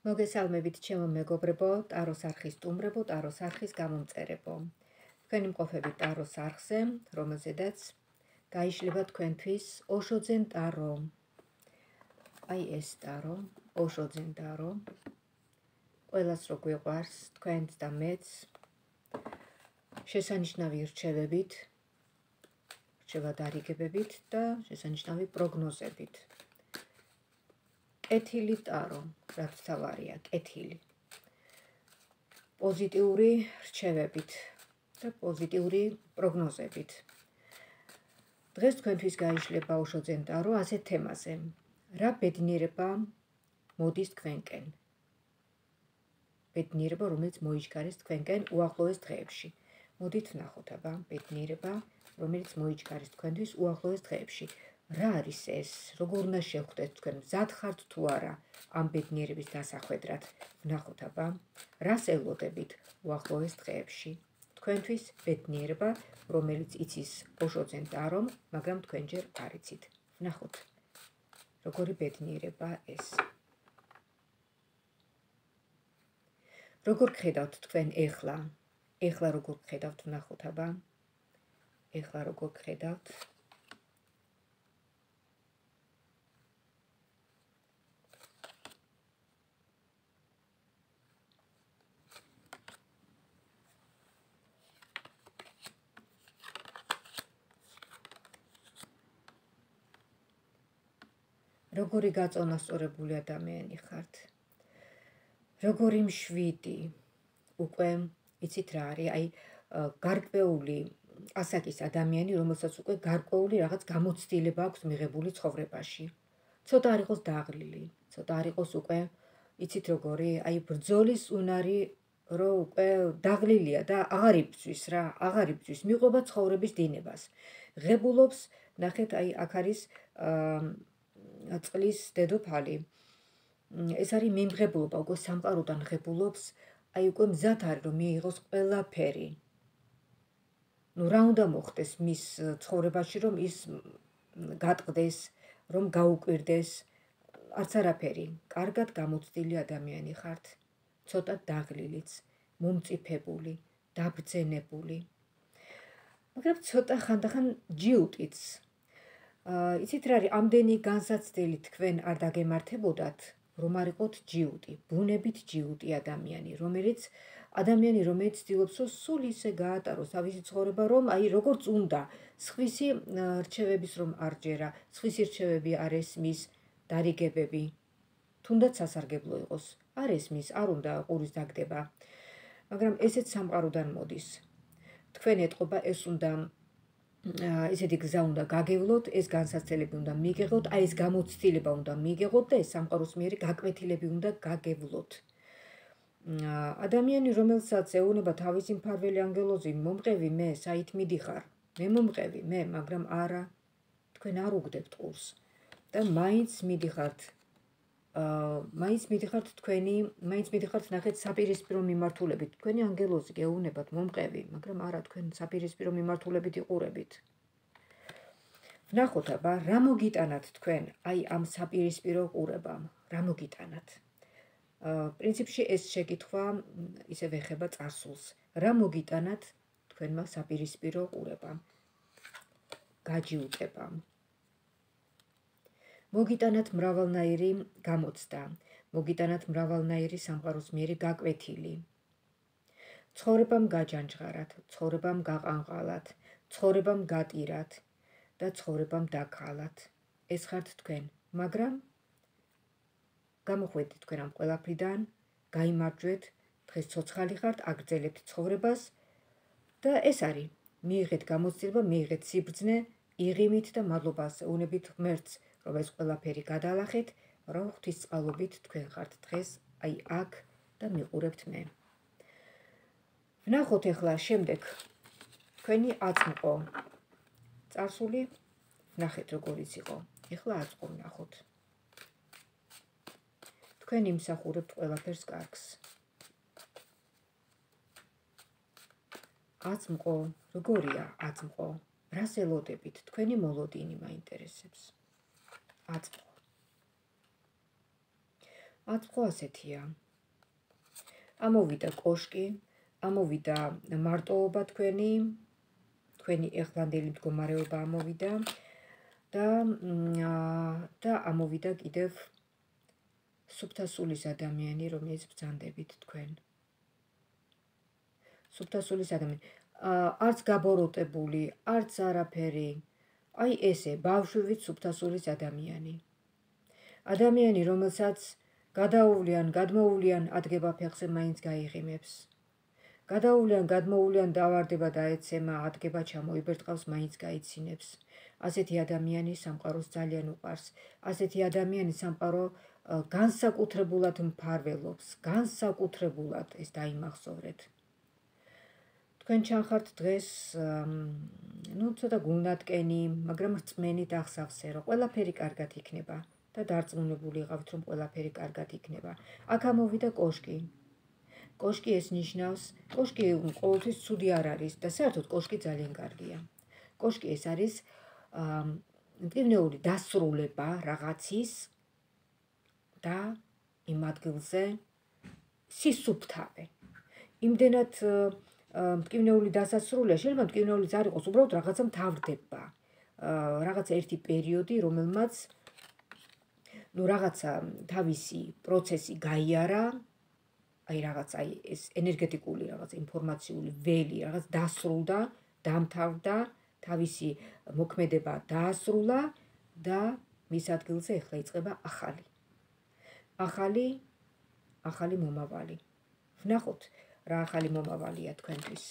მოგესალმებით ჩემო მეგობრებო, ტაროს არხის სტუმრებო, ტაროს არხის გამომწერებო. თქვენი მყოფებით ტაროს არხზე, რომელზედაც გაიშლება თქვენთვის ოშოძენ ტარო. აი ეს ტარო, ოშოძენ ტარო. ყველას რო გვიყვარს, თქვენს და მეც, შესანიშნავი რჩევებით, რჩევადარიგებებით და შესანიშნავი პროგნოზებით. კეთილი ტარო, რაც თავარია, კეთილი. პოზიტიური რჩევებით და პოზიტიური პროგნოზებით. დღეს თქვენთვის გაიშლება ოშოძენ ტარო ასეთ თემაზე. რა ბედნიერება მოდის თქვენკენ? ბედნიერება, რომელიც მოიჩქარეს თქვენკენ უახლოეს დღეებში. მოდით ვნახოთ აბა, ბედნიერება, რომელიც მოიჩქარეს თქვენთვის უახლოეს დღეებში. რა არის ეს? როგორ უნდა შევხვდეთ თქვენ? მზად ხართ თუ არა ამ ბედნიერების დასახვედრად? ვნახოთ აბა, რას ელოდებით უახლოეს დღეებში? თქვენთვის ბედნიერება, რომელიც იცის ოშოძენ ტარომ, მაგრამ თქვენ ჯერ არ იცით. ვნახოთ, როგორი ბედნიერება ეს. როგორ გხედავთ თქვენ ეხლა? ეხლა როგორ გხედავთ, ვნახოთ აბა. ეხლა როგორ გხედავთ? როგორი გაწონასწორებული ადამიანი ხართ? როგორი მშვიდი? უკვე იცით რა არის? აი, გარკვეული ასაკის ადამიანი, რომელსაც უკვე გარკვეული რაღაც გამოცდილება აქვს მიღებული ცხოვრებაში. ცოტა არ იყოს დაღლილი, ცოტა არ იყოს უკვე, იცით როგორი? აი, ბრძოლის უნარი რო უკვე დაღლილია და აღარ იბრძვის რა, აღარ იბრძვის, მიყვება ცხოვრების დინებას. ღებულობს, ნახეთ, აი, აქ არის წყლის დედოფალი. ეს არის მიმღებულობა, უკვე სამყაროდან ღებულობს, აი უკვე მზად არის რომ მიიღოს ყველაფერი. ნუ რა უნდა მოხდეს მის ცხოვრებაში, რომ ის გატყდეს, რომ გაუკვირდეს, არც არაფერი. კარგად გამოცდილი ადამიანი ხართ, ცოტა დაღლილიც, მომწიფებული, დაბრძენებული. მაგრამ ცოტა ხანდახან ჯიუტიც. იცით რა არის, ამდენი განსაცდელი თქვენ არ დაგემართებოდათ, რომ არ იყოთ ჯიუტი, ბუნებით ჯიუტი ადამიანი, რომელიც ცდილობს, რომ სულ ისე გაატაროს თავისი ცხოვრება, რომ აი როგორც უნდა, სხვისი რჩევების რომ არ ჯერა, სხვისი რჩევები არ ესმის, დარიგებები, თუნდაც სასარგებლო იყოს, არ ესმის, არ უნდა ყურის დაგდება. მაგრამ ესეც სამყაროდან მოდის. თქვენ ეტყობა ეს უნდა ესეთი გზა უნდა გაგევლოთ, ეს განსაცდელები უნდა მიიღოთ, აი ეს გამოცდილება უნდა მიიღოთ და ეს სამყაროს მიერი გაკვეთილები უნდა გაგევლოთ. ადამიანი, რომელსაც ეუბნება თავისი მფარველი ანგელოზი, მომყევი მე, საით მიდიხარ? მე მომყევი, მე, მაგრამ არა, თქვენ არ უგდებთ ყურს. და მაინც მიდიხართ თქვენი, მაინც მიდიხართ ნახეთ საპირისპირო მიმართულებით. თქვენი ანგელოზი გეუბნებათ მომყევი, მაგრამ არა, თქვენ საპირისპირო მიმართულებით იყურებით. ვნახოთ აბა, რა მოგიტანათ თქვენ აი ამ საპირისპირო ყურებამ? რა მოგიტანათ? პრინციპში ეს შეკითხვა ისევ ეხება წარსულს. რა მოგიტანათ თქვენმა საპირისპირო ყურებამ? გაჯიუტებამ. მოგიტანათ მრავალნაირი გამოცდა, მოგიტანათ მრავალნაირი სამყაროს მიერი გაკვეთილი. ცხოვრებამ გაჯანჯღარათ, ცხოვრებამ გაყანყალათ, ცხოვრებამ გატირათ და ცხოვრებამ დაგხალათ. ეს ხართ თქვენ, მაგრამ გამოხვედით თქვენ ამ ყველაფრიდან, გაიმარჯვეთ, დღეს ცოცხალი ხართ, აგრძელებთ ცხოვრებას და ეს არის, მიიღეთ გამოცდილება, მიიღეთ სიბრძნე, იღიმით და მადლობას ეუბნებით ღმერთს, რომ ეს ყველაფერი გადალახეთ, რომ ღვთისწყალობით თქვენ ხართ დღეს აი აქ და მიყურებთ მე. ვნახოთ ეხლა შემდეგ თქვენი აწმყო. წარსული ვნახეთ როგორიც იყო. ეხლა აწმყო ვნახოთ. თქვენ იმსახურებთ ყველაფერს კარგს. აწმყო, როგორია აწმყო? რას ელოდებით? თქვენი მოლოდინი მაინტერესებს. აწმყო. აწყო ასეთია. ამოვიდა კოშკი, ამოვიდა მარტოობა თქვენი ეხლანდელი მდგომარეობა ამოვიდა და ამოვიდა კიდევ სუფთა სულის ადამიანი, რომელიც ბრძანდებით თქვენ. სუფთა სულის ადამიანი. არც გაბოროტებული, არც არაფერი. აი ესე, ბავშვივით სუფთა სულის ადამიანი. ადამიანი, რომელსაც გადაუვლიან, გადმოუვლიან ადგება ფეხზე, მაინც გაიღიმებს. გადაუვლიან, გადმოუვლიან დავარდება დაეცემა, ადგება ჩამოიბერტყავს, მაინც გაიცინებს. ასეთი ადამიანი სამყაროს ძალიან უყვარს. ასეთი ადამიანი სამყარო განსაკუთრებულად მფარველობს, განსაკუთრებულად ეს დაიმახსოვრეთ. თქვენ ჩანხართ დღეს, ცოტა გულნატკენი, მაგრამ რწმენით აღსავსე, რომ ყველაფერი კარგად იქნება და დარწმუნებული იყავით, რომ ყველაფერი კარგად იქნება. აქ ამოვიდა კოშკი. კოშკი ეს ნიშნავს, კოშკი ყოველთვის ცუდი არ არის და საერთოდ კოშკი ძალიან კარგია. კოშკი ეს არის მტკივნეული დასრულება რაღაცის და იმ ადგილზე სისუფთავე. იმდენად მტკივნეული დასასრულია, შეიძლება მტკივნეულიც არ იყოს, უბრალოდ რაღაცა მთავრდება. რაღაცა ერთი პერიოდი, რომელმაც რაღაცა თავისი პროცესი გაიარა, აი რაღაცა ეს ენერგეტიკული რაღაცა ინფორმაციული ველი რაღაც დასრულდა, დამთავრდა, თავისი მოქმედება დაასრულა და მის ადგილზე ახლა იწყება ახალი მომავალი. ვნახოთ რა ახალი მომავალია თქვენთვის.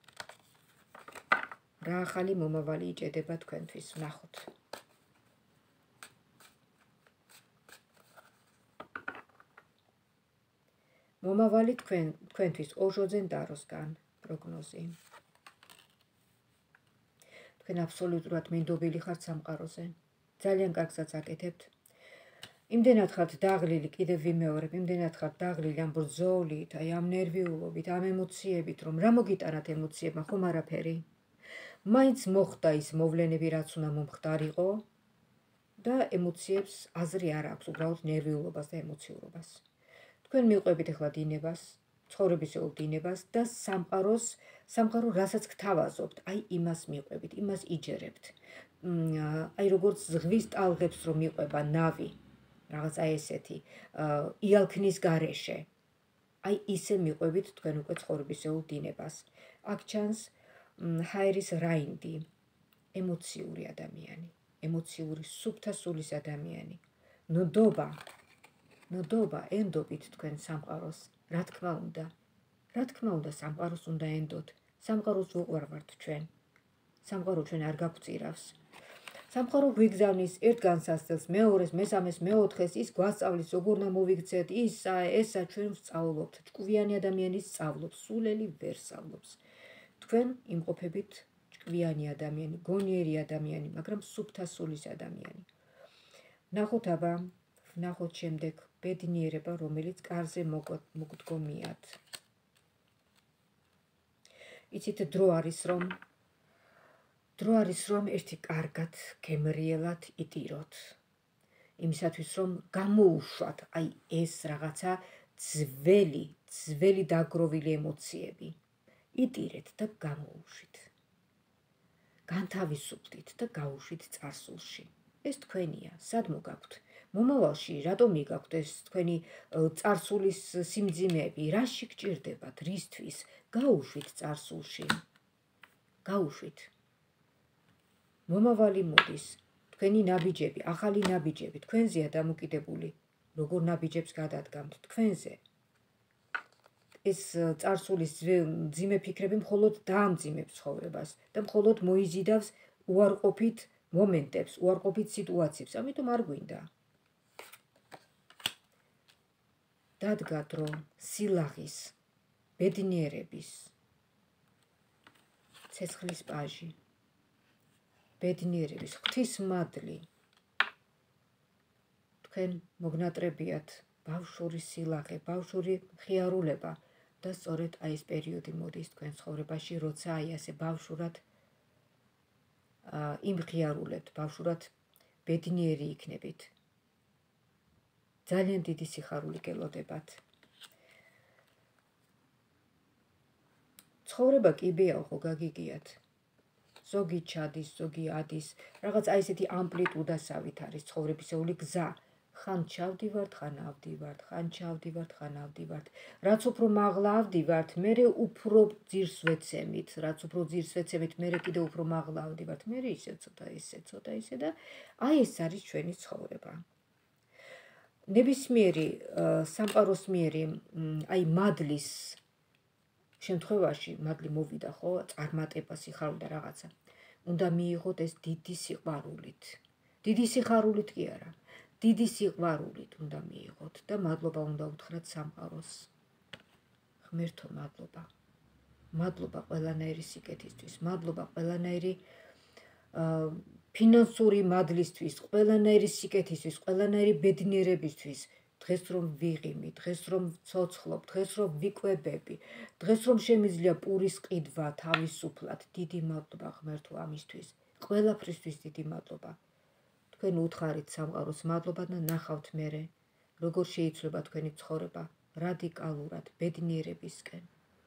რა ახალი მომავალი იჭედება თქვენთვის, ვნახოთ. მომავალი თქვენთვის ოჟოძენ დაროსგან პროგნოზი. თქვენ აბსოლუტურად მინდობილი ხართ სამყაროზე. ძალიან კარგსაც აკეთებთ. იმდენად ხართ დაღლილი, კიდევ ვიმეორებ, იმდენად ხართ დაღლილი ამ ბრძოლით, აი ამ ნერვიულობით, ამ ემოციებით, რომ რა მოგიტანათ ემოციებმა, ხომ არაფერი. მაინც მოხდა ის მოვლენები, რაც უნდა მომხდარიყო და ემოციებს აზრი არ აქვს, უბრალოდ ნერვიულობას და ემოციურობას. თქვენ მიყვებით ახლა დინებას, ცხოვრებისეულ დინებას და სამყარო რასაც გთავაზობთ, აი იმას მიყვებით, იმას იჯერებთ. აი როგორც ზღვის ტალღებს რომ მიყვება ნავი, რაღაცა ესეთი, იალქნის გარეშე. აი ისე მიყვებით თქვენ უკვე ცხოვრებისეულ დინებას. აქ ჩანს ჰაერის რაინდი, ემოციური ადამიანი, ემოციური სუფთა სულის ადამიანი. ნოდობა, ენდობით თქვენ სამყაროს, რა თქმა უნდა, სამყაროს უნდა ენდოთ, სამყაროს უყვარვართ ჩვენ, სამყარო ჩვენ არ გაგწირავს. სამყარო გვიგზავნის ერთ განსასწრებს, მეორეს, მესამეს, მეოთხეს, ის გვასწავლის, როგორ უნდა მოვიქცეთ, ესა ჩვენ ვსწავლობთ, ჭკვიანი ადამიანი სწავლობს, სულელი ვერ სწავლობს. თქვენ იმყოფებით ჭკვიანი ადამიანი, გონიერი ადამიანი, მაგრამ სუფთა სულის ადამიანი. ვნახოთ აბა, ვნახოთ შემდეგ ბედნიერება, რომელიც კარზე მოგდგომიათ. იცით, დრო არის რომ ერთი კარგად გემრიელად იტიროთ. იმისათვის რომ გამოუშვათ აი ეს რაღაცა ძველი დაგროვილი ემოციები. იტირეთ და გამოუშვით. განთავისუფლდით და გაუშვით წარსულში. ეს თქვენია, სად მოგაქვთ? მომავალში რატომ იგაქვთ ეს თქვენი წარსულის სიმძიმეები? რაში გჭირდებათ? რისთვის? გაუშვით წარსულში. გაუშვით. მომავალი მოდის. თქვენი ნაბიჯები, ახალი ნაბიჯები თქვენზეა დამოკიდებული. როგორ ნაბიჯებს გადადგამთ თქვენზე? ეს წარსულის მძიმე ფიქრები მხოლოდ დაამძიმებს ცხოვრებას და მხოლოდ მოიზიდავს უარყოფით მომენტებს, უარყოფით სიტუაციებს, ამიტომ არ გვინდა. დადგა დრო სილაღის, ბედნიერების, ცეცხლის პაჟი, ბედნიერების, ღვთისმადლი. თქვენ მოგნატრებიათ ბავშვური სილაღე, ბავშვური მხიარულება და სწორედ აი ეს პერიოდი მოდის თქვენ ცხოვრებაში, როცა აი ასე ბავშვურად იმღიარულებთ, ბავშვურად ბედნიერი იქნებით. ძალიან დიდი სიხარული გელოდებათ. ცხოვრება კიბეაო, ხო გაგიგიათ. ზოგი ჩადის, ზოგი ადის, რაღაც აი ესეთი ამპლიტუდასავით არის ცხოვრებისეული გზა. ხან ჩავდივართ, ხან ავდივართ, ხან ჩავდივართ, ხან ავდივართ. რაც უფრო მაღლა ავდივართ, მერე უფრო ძირს ვეცემით, რაც უფრო ძირს ვეცემით, მერე კიდევ უფრო მაღლა ავდივართ, მერე ისე ცოტა ისე და აი ეს არის ჩვენი ცხოვრება. ნებისმიერი სამყაროსმიერი აი მადლის შემთხვევაში, მადლი მოვიდა ხო, წარმატება, სიხარული და რაღაცა. უნდა მიიღოთ ეს დიდი სიყვარულით. დიდი სიხარულით კი არა. დიდი სიყვარულით უნდა მიიღოთ და მადლობა უნდა უთხრათ სამყაროს. ღმერთო, მადლობა. მადლობა ყველანაირი სიკეთისთვის, მადლობა ყველანაირი ფინანსური მადლისთვის, ყველანაირი სიკეთისთვის, ყველანაირი ბედნიერებისთვის. დღეს რომ ვიღიმი, დღეს რომ ვცოცხლობ, დღეს რომ ვიკვებები, დღეს რომ შემიძლია პურის ყიდვა თავისუფლად, დიდი მადლობა ღმერთო ამისთვის. ყველაფრისთვის დიდი მადლობა. თქვენ უთხარით სამყაროს მადლობა და ნახავთ მერე, როგორ შეიცვლება თქვენი ცხოვრება რადიკალურად ბედნიერებისკენ.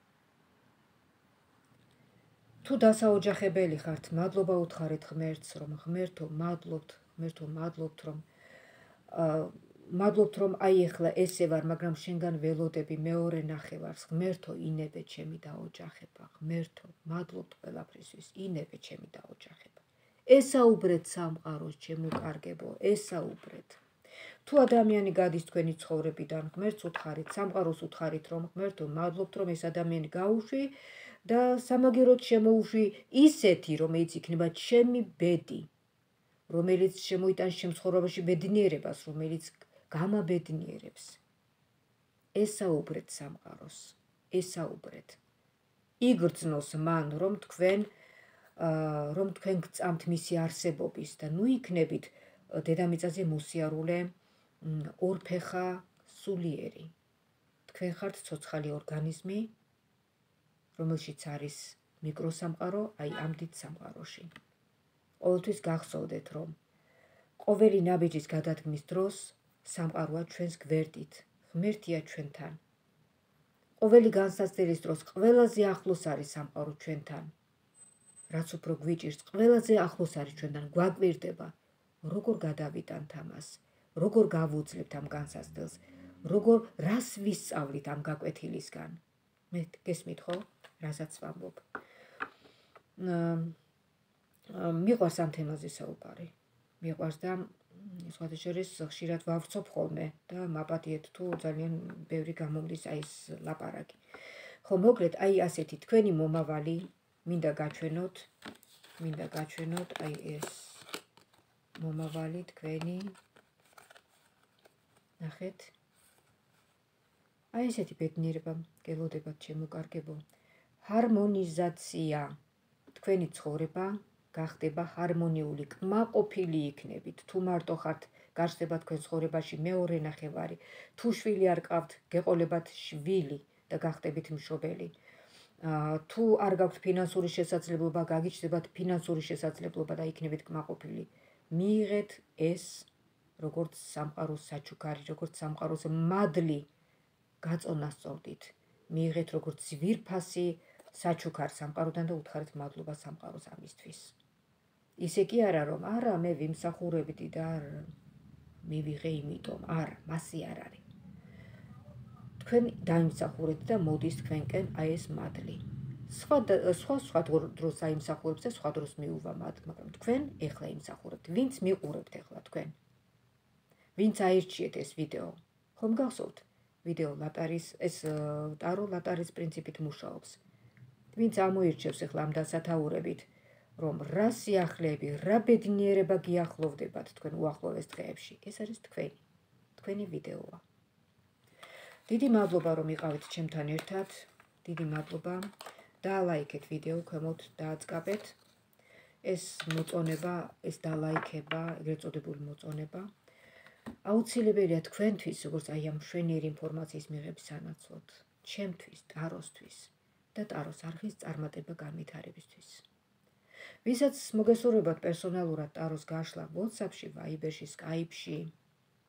თუ დასაოჯახებელი ხართ, მადლობა უთხარით ღმერთს, რომ ღმერთო მადლობთ, რომ მადლობთ, რომ აი ეხლა ესე ვარ, მაგრამ შენგან ველოდები მეორე ნახევარს. ღმერთო, ინებე ჩემი დაოჯახება. ღმერთო, მადლობთ ყველაფრისთვის, ინებე ჩემი დაოჯახება. ესაუბრეთ სამყაროს, ჩემო კარგებო, ესაუბრეთ. თუ ადამიანი გადის თქვენი ცხოვრებიდან, ღმერთს უთხარით, სამყაროს უთხარით, რომ ღმერთო, მადლობთ, რომ ეს ადამიანი გაუშვი და სამაგიეროდ შემოუშვი ისეთი, რომელიც იქნება ჩემი ბედი, რომელიც შემოიტანს ჩემ ცხოვრებაში ბედნიერებას, რომელიც გამაბედნიერებს. ესაუბრეთ სამყაროს, ესაუბრეთ. იგრძნოს მან, რომ თქვენ გწამთ მისი არსებობის და ნუ იქნებით დედამიწაზე მოსიარულე ორფეხა სულიერი. თქვენ ხართ ცოცხალი ორგანიზმი, რომელშიც არის მიკროსამყარო, აი ამ დიდ სამყაროში. ყოველთვის გახსოვდეთ, რომ ყოველი ნაბიჯის გადადგმის დროს სამყაროა ჩვენს გვერდით, ღმერთია ჩვენთან. ყოველი განსაცდელის დროს ყველაზე ახლოს არის სამყარო ჩვენთან. რაც უფრო გვიჭირს, ყველაზე ახლოს არის ჩვენთან, გვაკვირდება, როგორ გადავიტანთ ამას, როგორ გავუძლებთ ამ განსაცდელს, რას ვისწავლით ამ გაკვეთილისგან. მე გესმით ხო, რასაც ვამბობ. მიყვარს ამ თემაზე საუბარი. მიყვარს და სხვათა შორის ხშირად ვავრცობ ხოლმე და მაპატიეთ თუ ძალიან ბევრი გამომდის აი ეს ლაპარაკი. ხო, მოკლედ აი ასეთი თქვენი მომავალი მინდა გაჩვენოთ აი ეს მომავალი თქვენი. ნახეთ. აი ესეთი ბედნიერება გელოდებათ ჩემო კარგებო. ჰარმონიზაცია. თქვენი ცხოვრება გახდება ჰარმონიული, კმაყოფილი იქნებით. თუ მარტო ხართ, გარსდება თქვენ ცხოვრებაში მეორე ნახევარი. თუ შვილი არ გყავთ, გეყოლებათ შვილი და გახდებით მშობელი. თუ არ გაქვთ ფინანსური შესაძლებლობა, გაგიჩნდებათ ფინანსური შესაძლებლობა და იქნებით კმაყოფილი. მიიღეთ ეს როგორც სამყაროს საჩუქარი, როგორც სამყაროს მადლი გაწონასწორდით. მიიღეთ როგორც ძვირფასი საჩუქარ სამყაროდან და უთხარით მადლობა სამყაროს ამისთვის. ისე კი არა, რომ არა, მე ვიმსახურებდი და მივიღე იმიტომ, არა, მასე არ არის. თქვენ დაიმსახურეთ და მოდის თქვენკენ აი ეს მადლი. სხვა დროს აიმსახურებს და სხვა დროს მიუვა მადლი, მაგრამ თქვენ ეხლა იმსახურებთ. ვინც მიყურებთ ეხლა თქვენ? ვინც აირჩიეთ ეს ვიდეო? ხომ გახსოვთ? ვიდეო ლატარის, ეს ტარო ლატარის პრინციპით მუშაობს. ვინც ამოირჩევს ეხლა ამ დასათაურებით, რომ რა სიახლეები, რა ბედნიერება გიახლოვდებათ თქვენ უახლოეს დღეებში. ეს არის თქვენი ვიდეოა. დიდი მადლობა, რომ იყავით ჩემთან ერთად. დიდი მადლობა. დაალაიქეთ ვიდეო, ქვემოთ დააწყაბეთ. ეს მოწონება, ეს დალაიქება, ეგრეთ წოდებული მოწონება აუცილებელია თქვენთვის, როგორც აი ამ მშვენიერი ინფორმაციის მიღების სანაცვლოდ, ჩემთვის, ტაროსთვის და ტაროს არხის წარმატება განვითარებისთვის. ვისაც მოგესურვებათ პერსონალურად ტაროს გაშლა WhatsApp-ში, Viber-ში, Skype-ში,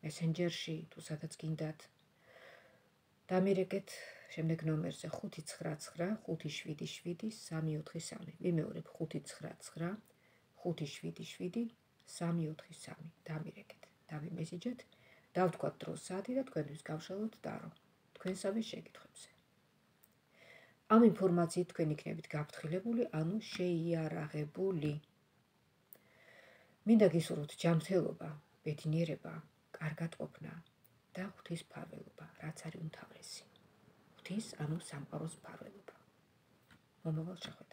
მესენჯერში, თუ სადაც გინდათ. დამირეკეთ შემდეგ ნომერზე 599 577 343. ვიმეორებ 599 577 343. დამირეკეთ, დავიმესიჯეთ, დავთქვათ დროს საათი და თქვენთვის გავშალოთ დარო თქვენსავე შეკითხვებზე. ამ ინფორმაციით თქვენ იქნებით გაფრთხილებული, ანუ შეიარაღებული. მინდა გისურვოთ ჯანმრთელობა, ბედნიერება, კარგად ყოფნა და ღვთისმფარველობა, რაც არის უმთავრესი. ღვთის, ანუ სამყაროს მფარველობა. მომავალ შეხვედრამდე.